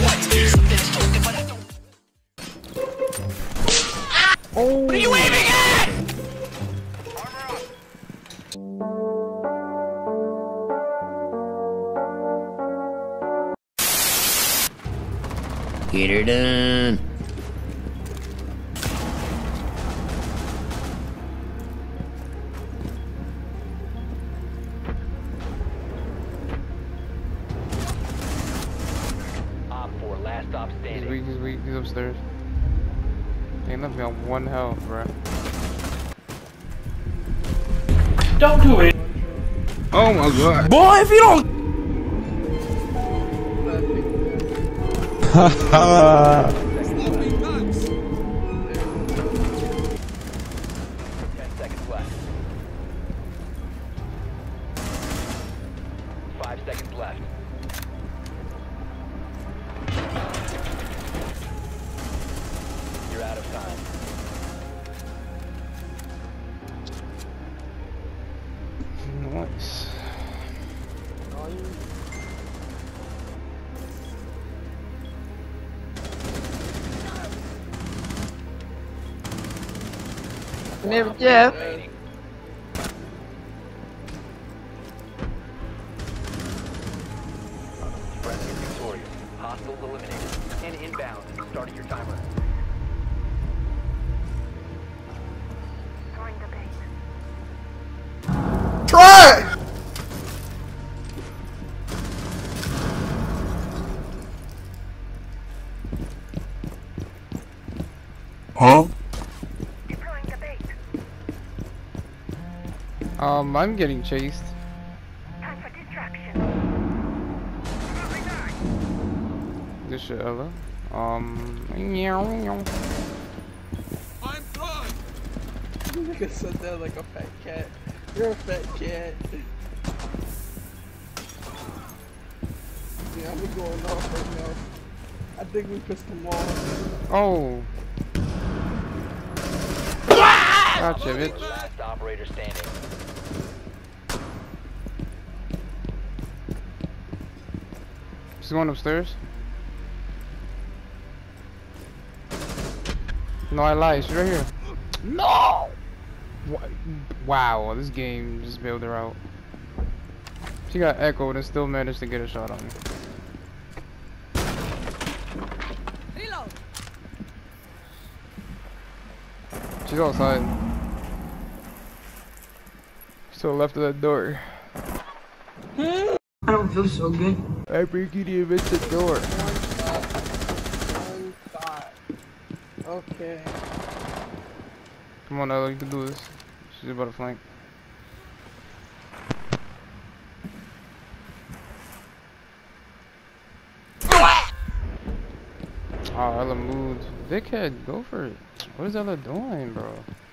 Oh. What are you aiming at? Get her done. Last stop standing. He's weak, he's upstairs. He left me on 1 health, bro. Don't do it. Oh my god. Boy, if you don't. 10 seconds left. 5 seconds left. You're out of time. Nice. Never Jeff. Remaining. Friendly victorious. Hostiles eliminated. And inbound. Starting your timer. Try! Huh? I'm getting chased. Time for distraction. This shit, Ella. I'm done! Nigga said that like a fat cat. You're a fat cat. Yeah, I'm going off right now. I think we pissed them off. Oh. Gotcha, bitch. Last operator standing. She's going upstairs. No, I lied. She's right here. No! Wow, this game just bailed her out. She got echoed and still managed to get a shot on me. Reload. She's outside. She's to the left of that door. I don't feel so good. I break you the invented door. One thought. Okay. Come on, Ella, you can do this. She's about to flank. Oh, Ella moved. Dickhead, go for it. What is Ella doing, bro?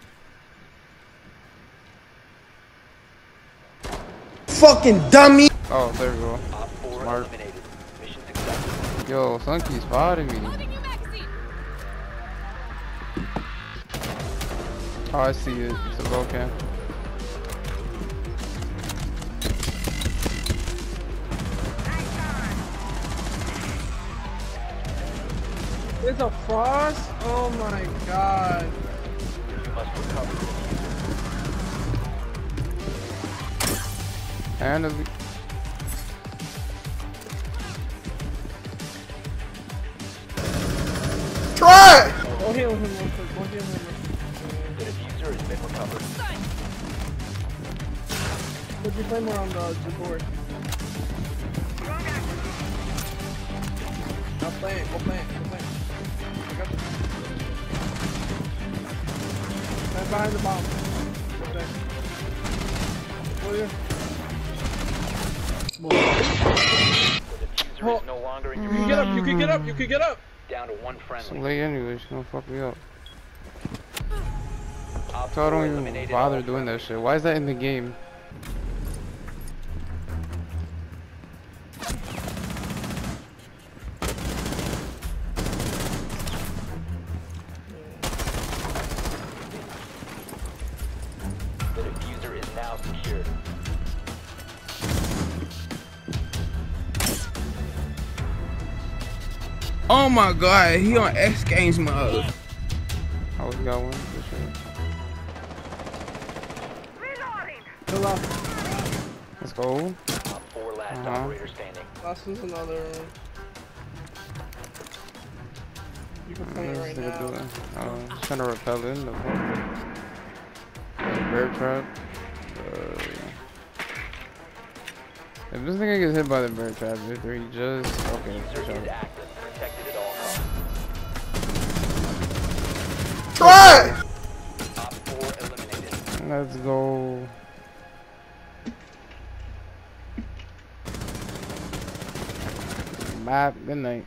Fucking dummy! Oh, there we go. Op 4 Smart. eliminated. Mission successful. Yo, Sunky spotted me. Loading your magazine. Oh, I see it. It's a Vulcan. There's a frost? Oh my god. You must recover. And a... Try! Go heal him real quick. Go heal him real quick. The diffuser has been recovered. Put your flame around the board. Now play it. Go play it. Go play it. I got you. Stand behind the bomb. Okay. Go here. The diffuser is no longer in your You can get up. You can get up. You can get up. Down to one It's friendly. late anyway. She's gonna fuck me up. Op So I 4 don't even eliminated bother all doing that friendlies. shit. Why is that in the game? The diffuser is now secured. Oh my god, he on X Games mode. Oh, we got one for sure. Let's go. Op 4 last operator standing. Last is another. You can play it right now. Just trying to repel in the bear trap. If this nigga gets hit by the bear trap, he just okay. User is active. Protected at all costs. Try! Op 4 eliminated. Let's go. Bye. Good night.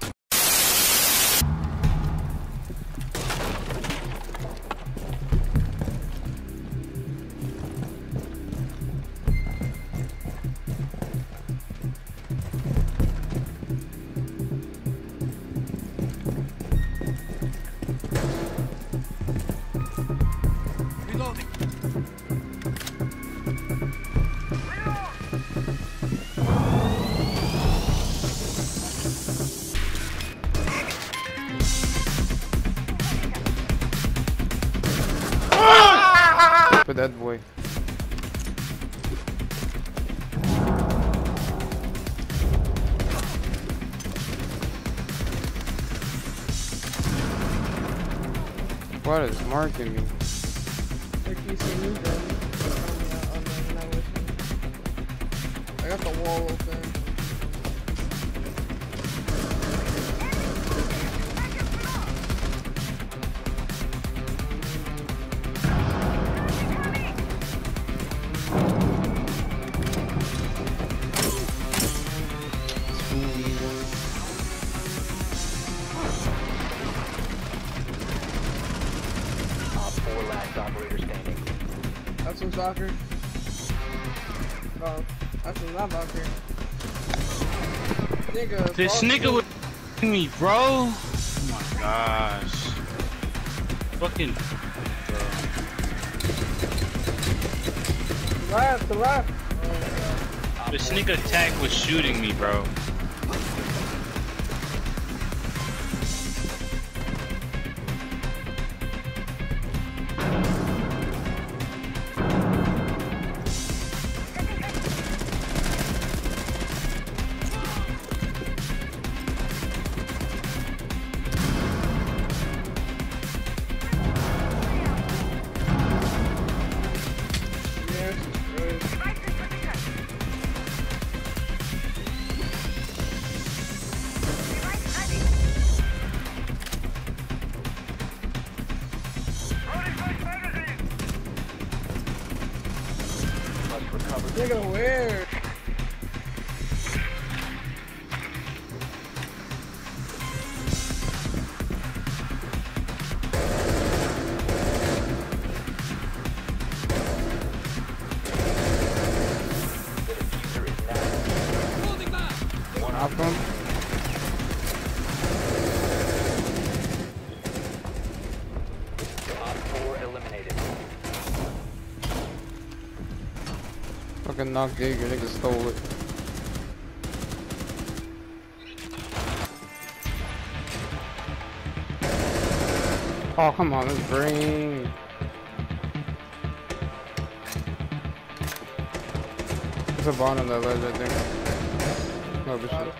For that boy. What is marking me? I got the wall open. Op 4 last operator standing. That's some soccer. Oh, that's not Valkyrie. Nigga, This Valkyrie. nigga was me, bro. Oh my gosh. Fucking. The left. The sneak attack was shooting me, bro. Nigga, where? Outcome. Op 4 eliminated. Fucking knocked Giga, nigga stole it. Oh, come on, let's bring. There's a bot on that ledge, I think. Oh, good shit.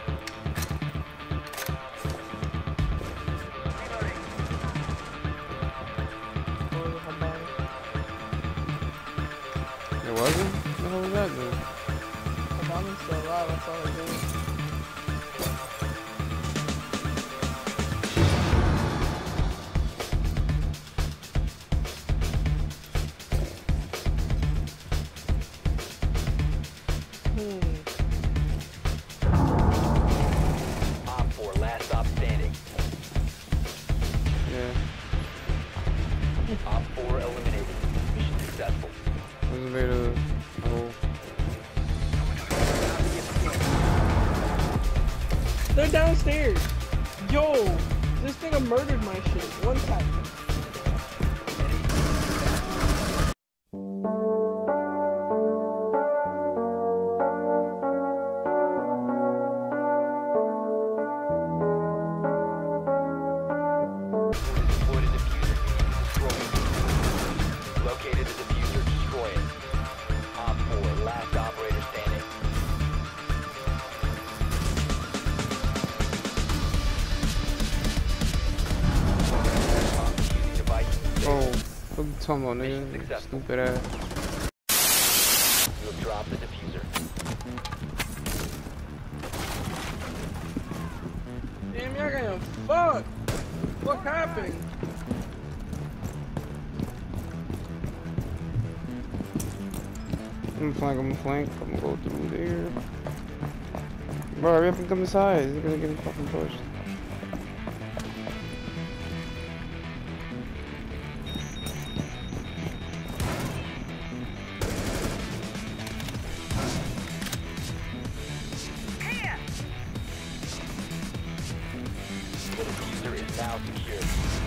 It wasn't? What the hell was that, dude? The bombing's still alive, that's all I do. Op 4 last stop standing. Yeah. Op 4 eliminated. Mission successful. Wasn't made of. Oh. They're downstairs. Yo, this nigga murdered my shit. One tap. Talking about nigga, stupid ass. You have dropped the diffuser. Damn, y'all gonna fuck. What happened? I'm gonna flank. I'm gonna go through there. Bro, hurry up and come inside. He's gonna get fucking pushed. The diffuser is now secure.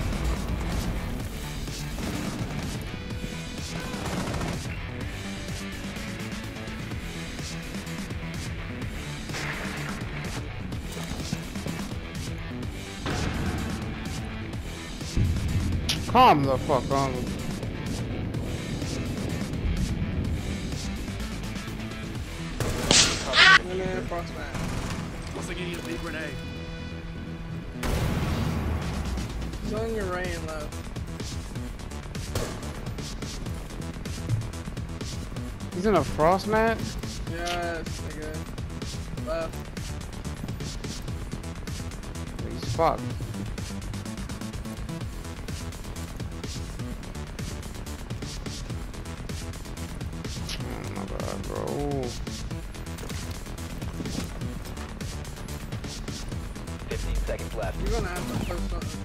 Calm the fuck down. Once again, use the grenade. Still in your rain, love. He's in a frost mat? Yes, nigga. Left. He's fucked. Oh my god, bro. 15 seconds left. You're gonna have to post something.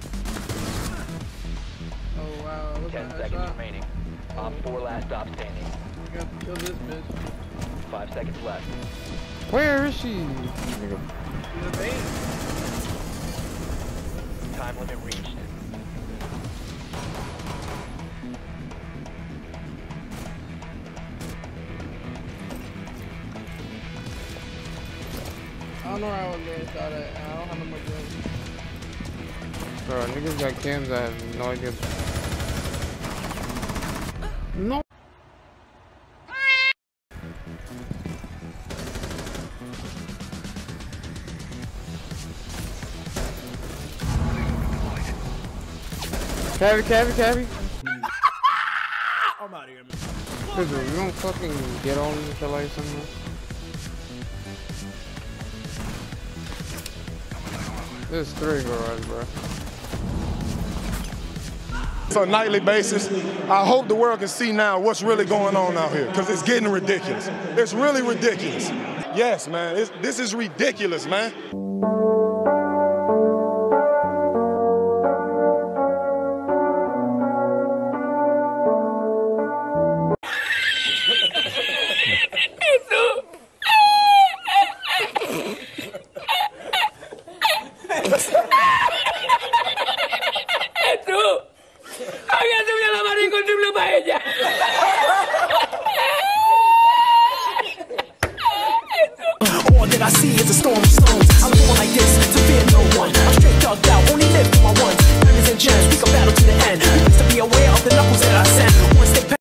Oh wow, look 10 at that seconds shot. remaining. Op 4 last stop standing. You got to kill this bitch. 5 seconds left. Where is she? In the vein. Time limit reached. I don't know where I was going shot at, and I don't have no more guns. Bro, niggas got cams, I have no idea. No. Cabby. I'm out of here, man. Fizzle, you don't fucking get on with your life somewhere? There's 3 garage, bro. On a nightly basis, I hope the world can see now what's really going on out here, because it's getting ridiculous. It's really ridiculous. Yes, man, this is ridiculous, man.